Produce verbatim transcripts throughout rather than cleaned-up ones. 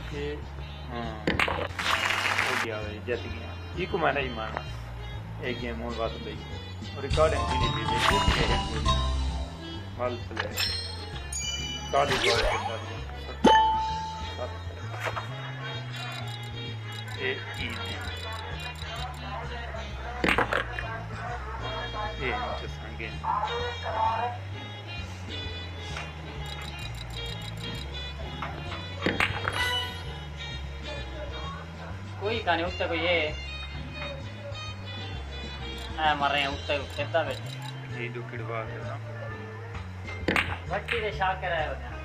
ये हाँ हो गया भाई, जीत गया। ये को मैंने ही माना एक गेम और बात भाई और रिकॉर्ड एंट्री नहीं दी भाई माल प्ले काली बॉल के साथ ये ई ये इंटरेस्टिंग गेम। कोई कहानी उठते कोई ये हाँ मर रहे हैं उठते खेलता बैठे ये दो किड़वा है ना भट्टी से शाक कर रहा है उन्हें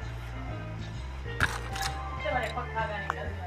चलो पक्का गाने कर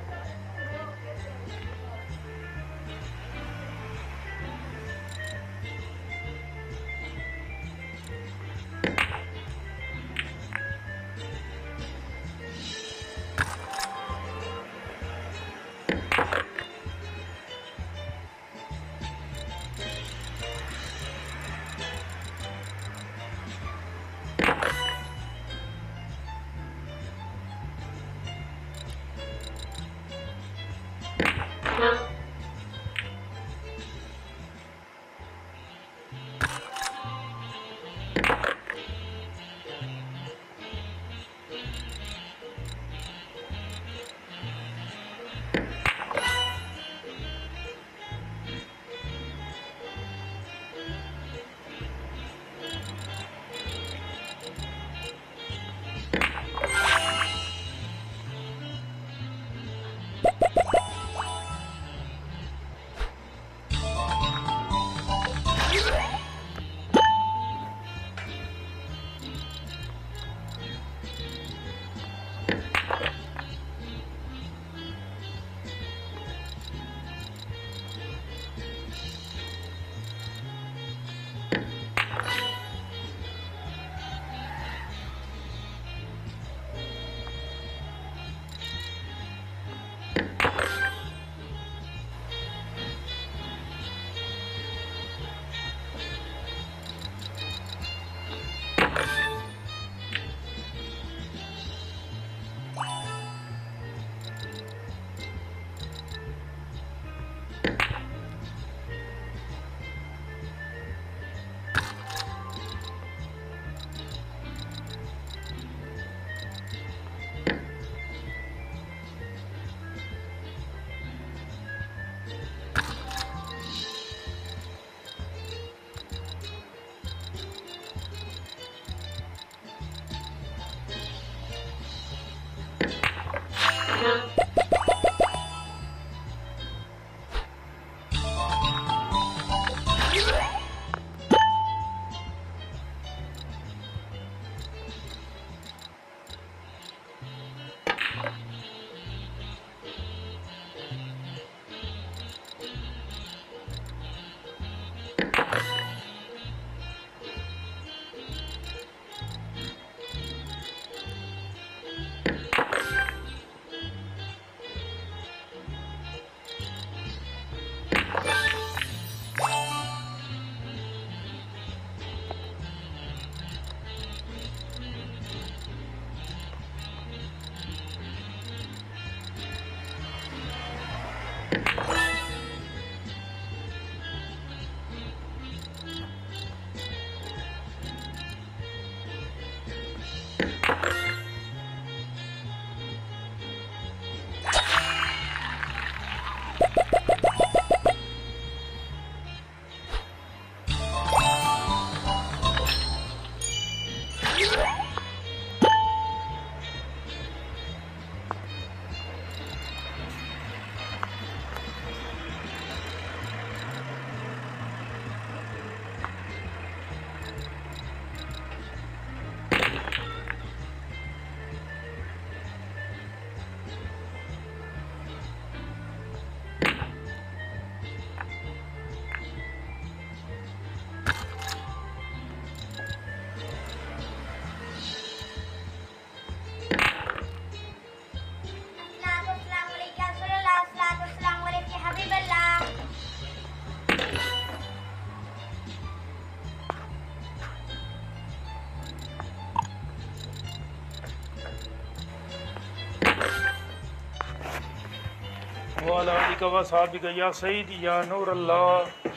वाला अलिका व साबिक या सईद या नूर अल्लाह।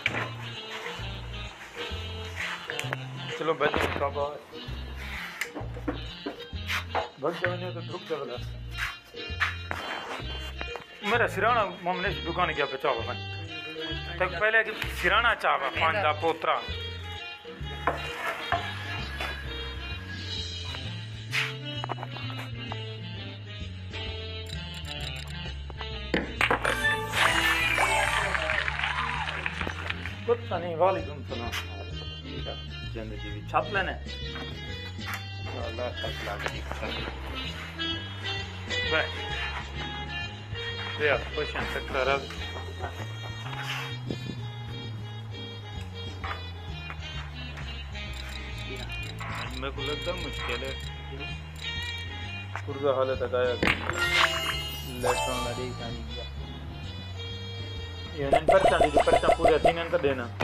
चलो बैठो काबा भग जाने तो रुक जा वाला मेरा सिराना मम्मी ने दुकान गया पे चावा मन तक पहले कि सिराना चावा पांच दा पोतरा पता नहीं वालेकुम सलाम जिंदगी भी छाप लेने अल्लाह तक लागे बाय या क्वेश्चन तक करा मेरे को लगता मुश्किल है पुरजा हालत आया लेटर ना दे कानी ये नंबर चांदी परचा पूरा तीन अंक देना